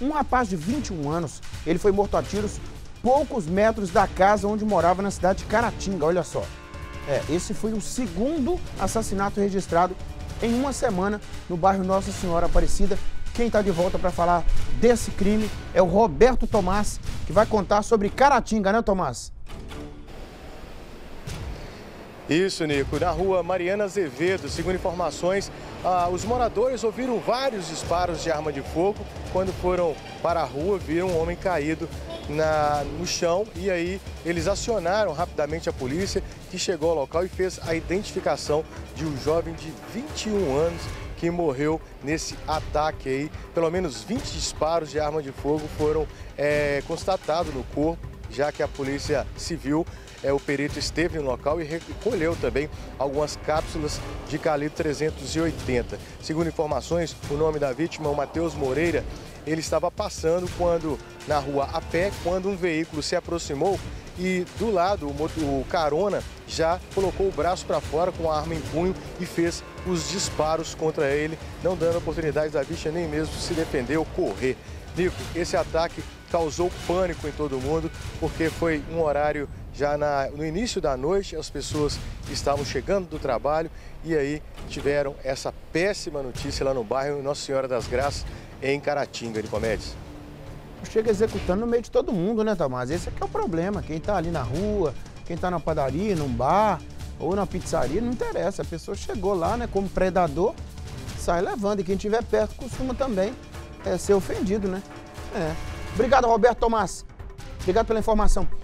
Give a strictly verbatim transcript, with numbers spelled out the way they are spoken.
Um rapaz de vinte e um anos, ele foi morto a tiros poucos metros da casa onde morava na cidade de Caratinga, olha só. É, esse foi o segundo assassinato registrado em uma semana no bairro Nossa Senhora Aparecida. Quem está de volta para falar desse crime é o Roberto Tomás, que vai contar sobre Caratinga, né, Tomás? Isso, Nico. Na rua Mariana Azevedo, segundo informações, ah, os moradores ouviram vários disparos de arma de fogo. Quando foram para a rua, viram um homem caído na, no chão e aí eles acionaram rapidamente a polícia, que chegou ao local e fez a identificação de um jovem de vinte e um anos que morreu nesse ataque aí. Pelo menos vinte disparos de arma de fogo foram é, constatados no corpo, já que a polícia civil, é, o perito esteve no local e recolheu também algumas cápsulas de calibre trezentos e oitenta. Segundo informações, o nome da vítima é o Matheus Moreira. Ele estava passando quando na rua a pé, quando um veículo se aproximou e do lado o, moto, o carona já colocou o braço para fora com a arma em punho e fez os disparos contra ele, não dando oportunidade da vítima nem mesmo se defender ou correr. Nico, esse ataque causou pânico em todo mundo, porque foi um horário já na, no início da noite, as pessoas estavam chegando do trabalho e aí tiveram essa péssima notícia lá no bairro Nossa Senhora das Graças, em Caratinga, Nicomedes. Chega executando no meio de todo mundo, né, Tomás? Esse aqui é o problema. Quem tá ali na rua, quem tá na padaria, num bar ou na pizzaria, não interessa. A pessoa chegou lá, né, como predador, sai levando. E quem estiver perto costuma também é, ser ofendido, né? É. Obrigado, Roberto Tomás. Obrigado pela informação.